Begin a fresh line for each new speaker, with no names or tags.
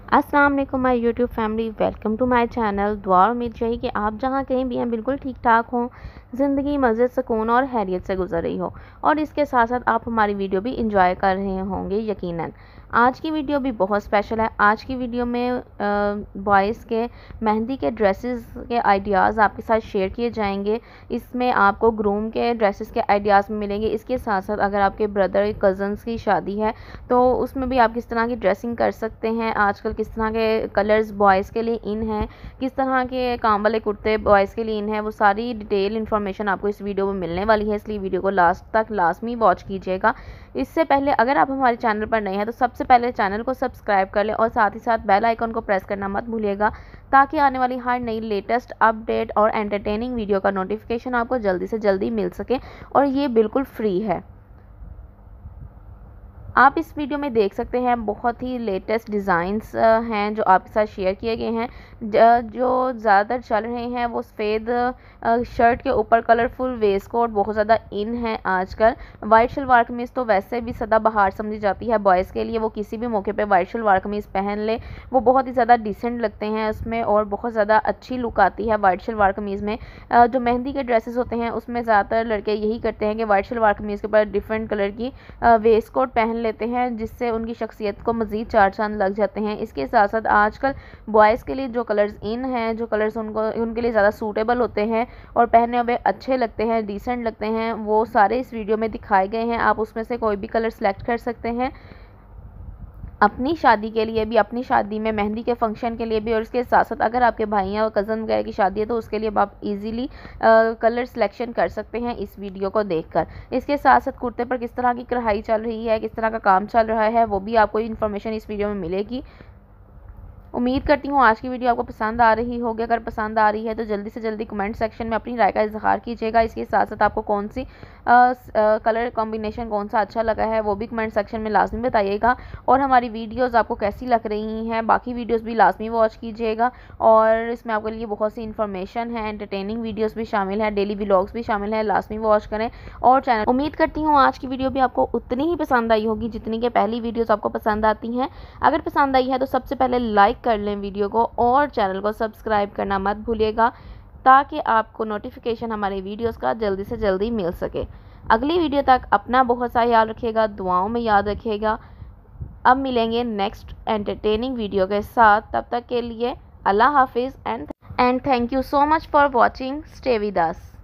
अस्सलाम वालेकुम my YouTube family, welcome to my channel. दुआ उम्मीद चाहिए कि आप जहाँ कहीं भी हैं बिल्कुल ठीक ठाक हों, ज़िंदगी मज़े सुकून और खैरियत से गुजर रही हो और इसके साथ साथ आप हमारी वीडियो भी इंजॉय कर रहे होंगे यकीनन। आज की वीडियो भी बहुत स्पेशल है। आज की वीडियो में बॉयज़ के मेहंदी के ड्रेसेस के आइडियाज़ आपके साथ शेयर किए जाएंगे। इसमें आपको ग्रूम के ड्रेसेस के आइडियाज़ मिलेंगे। इसके साथ साथ अगर आपके ब्रदर कज़न्स की शादी है तो उसमें भी आप किस तरह की ड्रेसिंग कर सकते हैं। आजकल किस तरह के कलर्स बॉयज़ के लिए इन हैं, किस तरह के काम वाले कुर्ते बॉयज़ के लिए इन है, वो सारी डिटेल इन्फॉर्मेशन आपको इस वीडियो में मिलने वाली है, इसलिए वीडियो को लाजमी वॉच कीजिएगा। इससे पहले अगर आप हमारे चैनल पर नए हैं तो सबसे पहले चैनल को सब्सक्राइब कर लें और साथ ही साथ बेल आइकन को प्रेस करना मत भूलिएगा, ताकि आने वाली हर नई लेटेस्ट अपडेट और एंटरटेनिंग वीडियो का नोटिफिकेशन आपको जल्दी से जल्दी मिल सके और ये बिल्कुल फ्री है। आप इस वीडियो में देख सकते हैं बहुत ही लेटेस्ट डिज़ाइंस हैं जो आपके साथ शेयर किए गए हैं। जो ज़्यादातर चल रहे हैं वो सफ़ेद शर्ट के ऊपर कलरफुल वेस्ट कोट बहुत ज़्यादा इन है आजकल। वाइट शलवार कमीज़ तो वैसे भी सदाबहार समझी जाती है बॉयज़ के लिए, वो किसी भी मौके पे वाइट शलवार कमीज़ पहन ले वो बहुत ही ज़्यादा डिसेंट लगते हैं उसमें और बहुत ज़्यादा अच्छी लुक आती है वाइट शलवार कमीज़ में। जो मेहंदी के ड्रेसेस होते हैं उसमें ज़्यादातर लड़के यही करते हैं कि वाइट शलवार कमीज़ के ऊपर डिफरेंट कलर की वेस्ट कोट पहन लेते हैं, जिससे उनकी शख्सियत को मज़ीद चार चांद लग जाते हैं। इसके साथ साथ आजकल बॉयज़ के लिए जो कलर्स इन हैं, जो कलर्स उनके लिए ज़्यादा सूटेबल होते हैं और पहने हुए अच्छे लगते हैं, डिसेंट लगते हैं, वो सारे इस वीडियो में दिखाए गए हैं। आप उसमें से कोई भी कलर सेलेक्ट कर सकते हैं अपनी शादी के लिए भी, अपनी शादी में मेहंदी के फंक्शन के लिए भी, और इसके साथ साथ अगर आपके भाई या कज़न वगैरह की शादी है तो उसके लिए आप इजीली कलर सिलेक्शन कर सकते हैं इस वीडियो को देखकर। इसके साथ साथ कुर्ते पर किस तरह की कढ़ाई चल रही है, किस तरह का काम चल रहा है, वो भी आपको इन्फॉर्मेशन इस वीडियो में मिलेगी। उम्मीद करती हूँ आज की वीडियो आपको पसंद आ रही होगी। अगर पसंद आ रही है तो जल्दी से जल्दी कमेंट सेक्शन में अपनी राय का इजहार कीजिएगा। इसके साथ साथ आपको कौन सी कलर कॉम्बिनेशन कौन सा अच्छा लगा है वो भी कमेंट सेक्शन में लाजमी बताइएगा। और हमारी वीडियोस आपको कैसी लग रही हैं, बाकी वीडियोस भी लाजमी वॉच कीजिएगा। और इसमें आपके लिए बहुत सी इन्फॉर्मेशन है, एंटरटेनिंग वीडियोज़ भी शामिल है, डेली व्लॉग्स भी शामिल है, लाजमी वॉच करें और चैनल। उम्मीद करती हूँ आज की वीडियो भी आपको उतनी ही पसंद आई होगी जितनी कि पहली वीडियोज़ आपको पसंद आती हैं। अगर पसंद आई है तो सबसे पहले लाइक कर लें वीडियो को और चैनल को सब्सक्राइब करना मत भूलिएगा, ताकि आपको नोटिफिकेशन हमारे वीडियोस का जल्दी से जल्दी मिल सके। अगली वीडियो तक अपना बहुत सा ख्याल रखिएगा, दुआओं में याद रखिएगा। अब मिलेंगे नेक्स्ट एंटरटेनिंग वीडियो के साथ, तब तक के लिए अल्लाह हाफिज़ and thank you so much for watching. Stay with us.